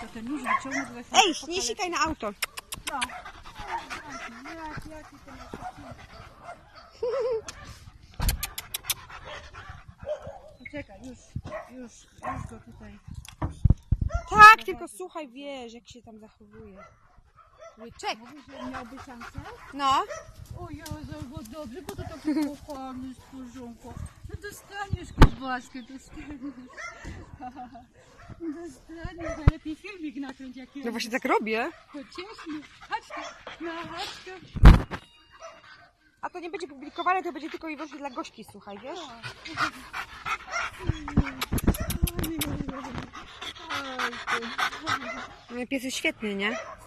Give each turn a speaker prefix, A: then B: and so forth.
A: to ten nóż wyciągnę.
B: Ej, nie sikaj na auto.
A: No. Jaki to masz? Poczekaj, już go tutaj.
B: Tak, tylko słuchaj, wiesz, jak się tam zachowuje. Łyczek.
A: Mówisz, że miałby szansę?
B: No.
A: O Jezu, bo dobrze, bo to taki kochany stworzonko. No dostaniesz kiełbaskę, dostaniesz. Dostaniesz, najlepiej filmik nakręć jakiś.
B: No właśnie tak robię.
A: Pociesz mnie. Chodź tu, no chodź tu.
B: A to nie będzie publikowane, to będzie tylko i wyłącznie dla Gośki, słuchaj, wiesz? No, pies jest świetny, nie?